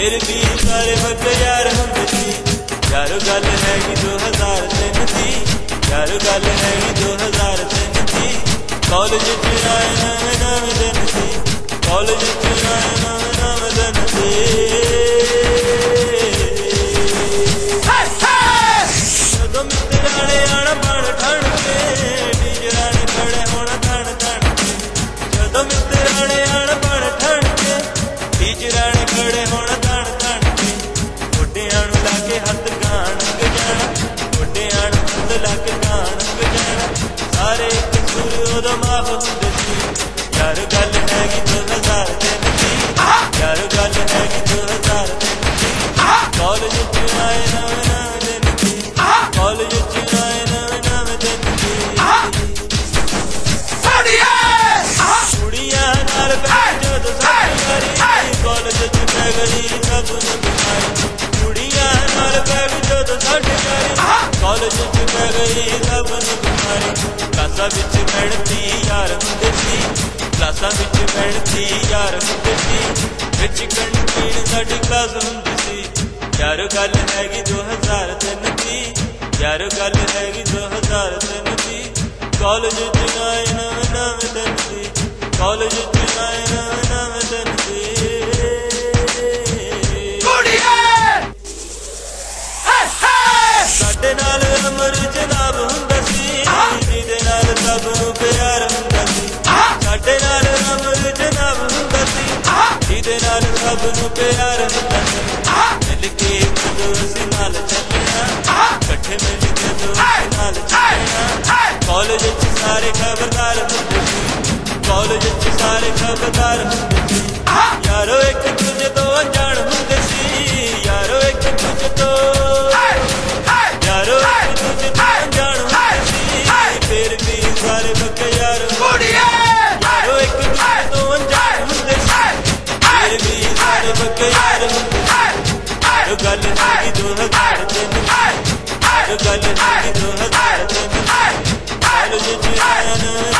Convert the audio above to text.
फिर भी सारे वक्त यार हुंदे सी। यारो गल हैगी 2003 दी, यारो गल हैगी 2003 दी। कॉलेज च आए नवें नवें दिन सी, कॉलेज च आए नवें नवें दिन सी। जदों मित्तरां ने आना बण ठण के, टीचरां ने खड़े होना तन तन के। जदों मित्तरां ने आना बण ठण के, टीचरां ने खड़े होना तन तन के। मुंडियां नूं लाके हत्थ गाण गजाना, मुंडियां नूं हत्थ लाके गाण गजाना। सारे कसूर उदों माफ हुंदे सी। यार गल हैगी 2003 दी, यार गल हैगी 2003 दी। कॉलेज च आए नवें नवें दिन दी, कॉलेज च आए नवें नवें दिन दी। कुड़ियां नाल बैठ जदों साडी यारी, कॉलेज च पै गई सब नूं बीमारी। कुड़ियां नाल बैठ जदों साडी यारी, कॉलेज च पै गई सब नूं बीमारी। क्लासां विच बैठदी यार हुंदे सी, क्लासां विच बैठदी यार हुंदे सी। विच कंटीन साडी क्लास हुंदी सी। यार गल हैगी 2003 दी, यार गल हैगी 2003 दी। कॉलेज च आए नवें नवें दिन दी, कॉलेज च आए नवें नवें दिन दी। साडे नाल अमर जनाब हुंदा सी, जिहदे नाल सब नूं प्यार हुंदा सी। साडे नाल अमर जनाब हुंदा सी, जिहदे नाल सब नूं प्यार हुंदा सी। मिल के जदों असीं नाल चलना, कट्ठे मिल के जदों असीं नाल चलना। कॉलेज च सारे खबरदार हुंदे सी, कॉलेज च सारे खबरदार हुंदे सी। यारो एक दूजे तो अनजान हुंदे सी, यारो एक दूजे तो, यारो एक दूजे तो अनजान हुंदे सी। फिर भी सारे वक्त यार हुंदे सी। यारो एक दूजे तो अनजान हुंदे सी, फिर भी सारे वक्त यार हुंदे सी। यारो गल हैगी 2003 दी, यारो गल हैगी 2003 दी। कॉलेज च आए नवें